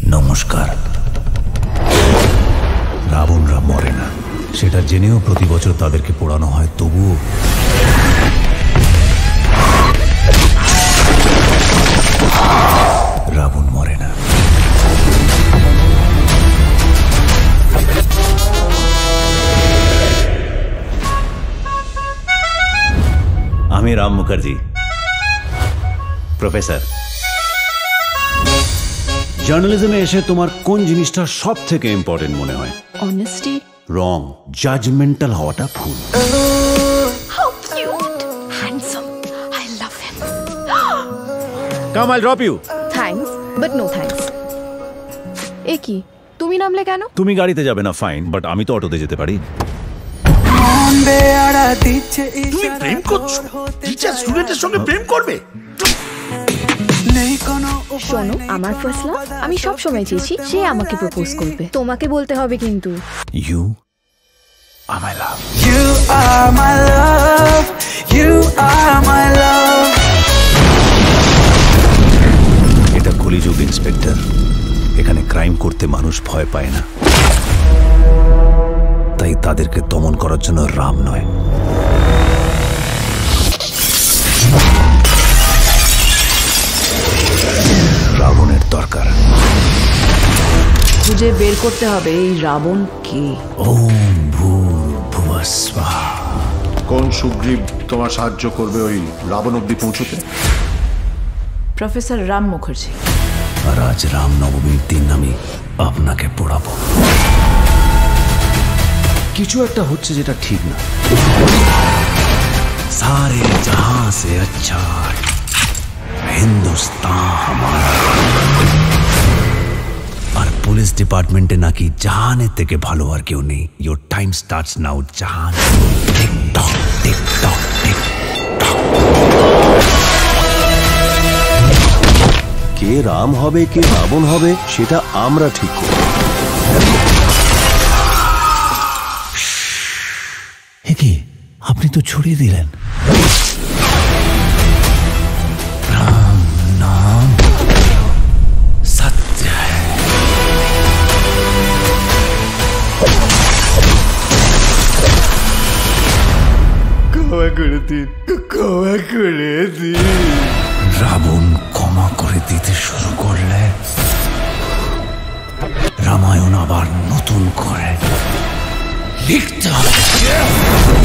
নমস্কার। রাবণরা মরে না, সেটা জেনেও প্রতি বছর তাদেরকে পোড়ানো হয়, তবুও রাবণ মরে না। আমি রাম মুখার্জি, প্রফেসর। জার্নালিজমে এসে তোমার কোন জিনিসটা সব থেকে ইম্পর্টেন্ট মনে হয়? অনেস্টি। রং, জাজমেন্টাল হওয়াটা ভুল। How cute, handsome, I love him. Come, I'll drop you. Thanks, but no thanks. এ কি, তুমি নামলে কেন? তুমি গাড়িতে যাবে না, ফাইন, বাট আমি তো অটোতে যেতে পারি। তুমি প্রেম করছো? টিচার স্টুডেন্টের সঙ্গে প্রেম করবে? শোনো, আমার ফার্স্ট লাভ আমি সব সময় চেয়েছি সে আমাকে প্রপোজ করবে। তোমাকে বলতে হবে কিন্তু। You are my love. You are my love. You are my love. এটা কলিযুগ ইন্সপেক্টর। এখানে ক্রাইম করতে মানুষ ভয় পায় না, তাই তাদেরকে দমন করার জন্য রাম নয়, রাবণের দরকার। খুঁজে বের করতে হবে এই রাবণ কে। ওম ভূর্ভুবঃ স্বাহা। কোন সুগ্রীব তোমার সাহায্য করবে ওই রাবণ অব্দি পৌঁছতে? প্রফেসর রাম মুখার্জি। আর আজ রাম নবমীর দিন আমি আপনাকে পড়াবো। কিছু একটা হচ্ছে যেটা ঠিক না। সারে জাহাঁ সে আচ্ছা হিন্দুস্তান হামারা। আর পুলিশ ডিপার্টমেন্টে নাকি জাহানের থেকে ভালো আর কেউ নেই। Your time starts now Jahan. Ticktock ticktock ticktock. কে রাম হবে কে রাবণ হবে সেটা আমরা ঠিক করব। কি আপনি তো ছড়িয়ে দিলেন। রাম নাম সত্য হ্যায়। ক্ষমা করে দিন, ক্ষমা করে দিন। রাবণ ক্ষমা করে দিতে শুরু করলে রামায়ণ আবার নতুন করে লিখতে হবে।